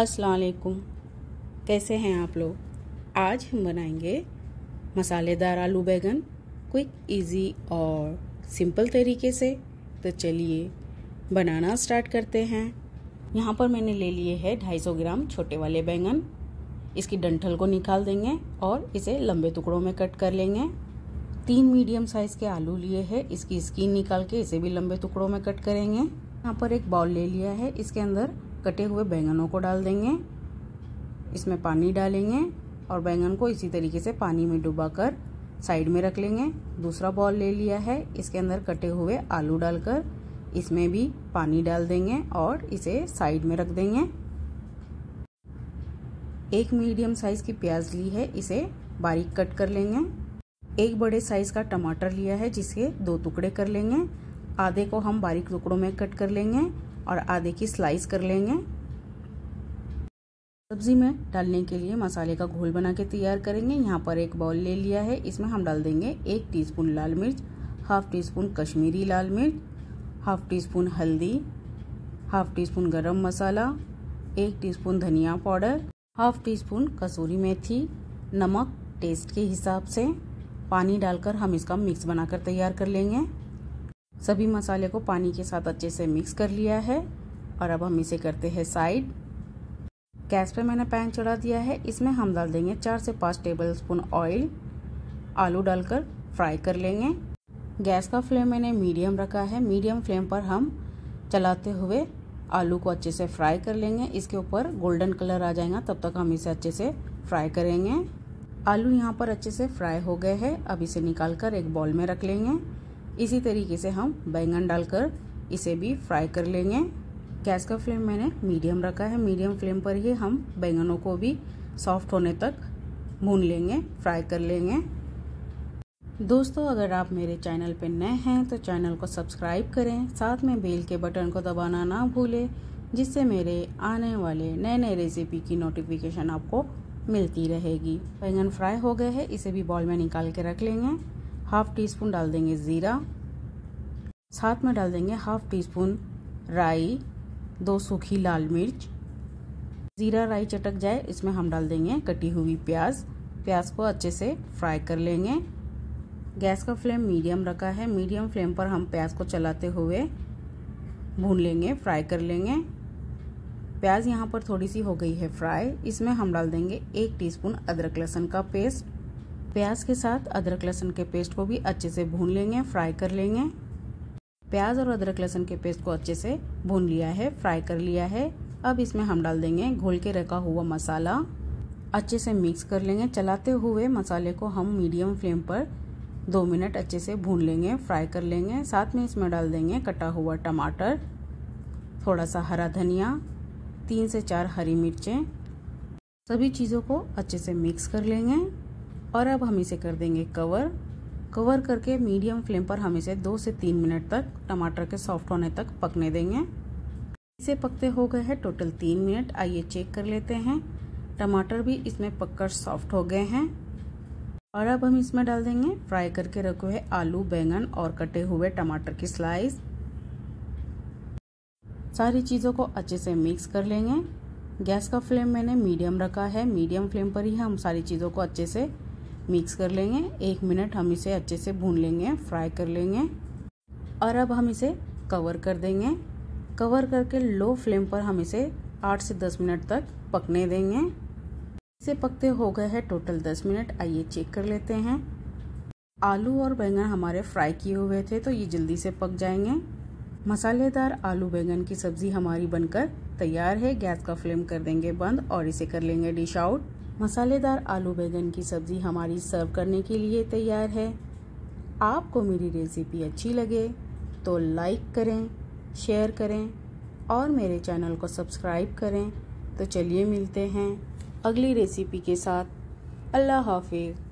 अस्सलाम वालेकुम। कैसे हैं आप लोग। आज हम बनाएंगे मसालेदार आलू बैंगन क्विक, इजी और सिंपल तरीके से। तो चलिए बनाना स्टार्ट करते हैं। यहाँ पर मैंने ले लिए है 250 ग्राम छोटे वाले बैंगन। इसकी डंठल को निकाल देंगे और इसे लंबे टुकड़ों में कट कर लेंगे। 3 मीडियम साइज के आलू लिए हैं, इसकी स्किन निकाल के इसे भी लंबे टुकड़ों में कट करेंगे। यहाँ पर एक बाउल ले लिया है, इसके अंदर कटे हुए बैंगनों को डाल देंगे। इसमें पानी डालेंगे और बैंगन को इसी तरीके से पानी में डुबाकर साइड में रख लेंगे। दूसरा बाउल ले लिया है, इसके अंदर कटे हुए आलू डालकर इसमें भी पानी डाल देंगे और इसे साइड में रख देंगे। एक मीडियम साइज की प्याज ली है, इसे बारीक कट कर लेंगे। एक बड़े साइज का टमाटर लिया है, जिसके 2 टुकड़े कर लेंगे। आधे को हम बारीक टुकड़ों में कट कर लेंगे और आधे की स्लाइस कर लेंगे। सब्जी में डालने के लिए मसाले का घोल बना के तैयार करेंगे। यहाँ पर एक बाउल ले लिया है, इसमें हम डाल देंगे 1 टीस्पून लाल मिर्च, हाफ टी स्पून कश्मीरी लाल मिर्च, हाफ टी स्पून हल्दी, half teaspoon garam masala, 1 teaspoon धनिया पाउडर, हाफ टी स्पून कसूरी मेथी, नमक टेस्ट के हिसाब से। पानी डालकर हम इसका मिक्स बनाकर तैयार कर लेंगे। सभी मसाले को पानी के साथ अच्छे से मिक्स कर लिया है और अब हम इसे करते हैं साइड। गैस पे मैंने पैन चढ़ा दिया है, इसमें हम डाल देंगे 4 से 5 टेबलस्पून ऑयल। आलू डालकर फ्राई कर लेंगे। गैस का फ्लेम मैंने मीडियम रखा है। मीडियम फ्लेम पर हम चलाते हुए आलू को अच्छे से फ्राई कर लेंगे। इसके ऊपर गोल्डन कलर आ जाएगा, तब तक हम इसे अच्छे से फ्राई करेंगे। आलू यहाँ पर अच्छे से फ्राई हो गए हैं, अब इसे निकाल कर एक बाउल में रख लेंगे। इसी तरीके से हम बैंगन डालकर इसे भी फ्राई कर लेंगे। गैस का फ्लेम मैंने मीडियम रखा है। मीडियम फ्लेम पर ही हम बैंगनों को भी सॉफ्ट होने तक भून लेंगे, फ्राई कर लेंगे। दोस्तों, अगर आप मेरे चैनल पर नए हैं तो चैनल को सब्सक्राइब करें, साथ में बेल के बटन को दबाना ना भूलें, जिससे मेरे आने वाले नए नए रेसिपी की नोटिफिकेशन आपको मिलती रहेगी। बैंगन फ्राई हो गए हैं, इसे भी बाउल में निकाल के रख लेंगे। हाफ टी स्पून डाल देंगे जीरा, साथ में डाल देंगे हाफ टी स्पून राई, 2 सूखी लाल मिर्च। जीरा राई चटक जाए, इसमें हम डाल देंगे कटी हुई प्याज। प्याज को अच्छे से फ्राई कर लेंगे। गैस का फ्लेम मीडियम रखा है। मीडियम फ्लेम पर हम प्याज को चलाते हुए भून लेंगे, फ्राई कर लेंगे। प्याज यहाँ पर थोड़ी सी हो गई है फ्राई, इसमें हम डाल देंगे 1 टीस्पून अदरक लहसुन का पेस्ट। प्याज के साथ अदरक लहसुन के पेस्ट को भी अच्छे से भून लेंगे, फ्राई कर लेंगे। प्याज और अदरक लहसुन के पेस्ट को अच्छे से भून लिया है, फ्राई कर लिया है। अब इसमें हम डाल देंगे घोल के रखा हुआ मसाला। अच्छे से मिक्स कर लेंगे। चलाते हुए मसाले को हम मीडियम फ्लेम पर 2 मिनट अच्छे से भून लेंगे, फ्राई कर लेंगे। साथ में इसमें डाल देंगे कटा हुआ टमाटर, थोड़ा सा हरा धनिया, 3 से 4 हरी मिर्चें। सभी चीज़ों को अच्छे से मिक्स कर लेंगे और अब हम इसे कर देंगे कवर करके मीडियम फ्लेम पर हम इसे 2 से 3 मिनट तक टमाटर के सॉफ्ट होने तक पकने देंगे। इसे पकते हो गए हैं टोटल 3 मिनट। आइए चेक कर लेते हैं। टमाटर भी इसमें पककर सॉफ्ट हो गए हैं और अब हम इसमें डाल देंगे फ्राई करके रखे हुए आलू, बैंगन और कटे हुए टमाटर की स्लाइस। सारी चीज़ों को अच्छे से मिक्स कर लेंगे। गैस का फ्लेम मैंने मीडियम रखा है। मीडियम फ्लेम पर ही हम सारी चीज़ों को अच्छे से मिक्स कर लेंगे। 1 मिनट हम इसे अच्छे से भून लेंगे, फ्राई कर लेंगे और अब हम इसे कवर कर देंगे। कवर करके लो फ्लेम पर हम इसे 8 से 10 मिनट तक पकने देंगे। इसे पकते हो गए हैं टोटल 10 मिनट। आइए चेक कर लेते हैं। आलू और बैंगन हमारे फ्राई किए हुए थे, तो ये जल्दी से पक जाएंगे। मसालेदार आलू बैंगन की सब्जी हमारी बनकर तैयार है। गैस का फ्लेम कर देंगे बंद और इसे कर लेंगे डिश आउट। मसालेदार आलू बैंगन की सब्जी हमारी सर्व करने के लिए तैयार है। आपको मेरी रेसिपी अच्छी लगे तो लाइक करें, शेयर करें और मेरे चैनल को सब्सक्राइब करें। तो चलिए मिलते हैं अगली रेसिपी के साथ। अल्लाह हाफिज़।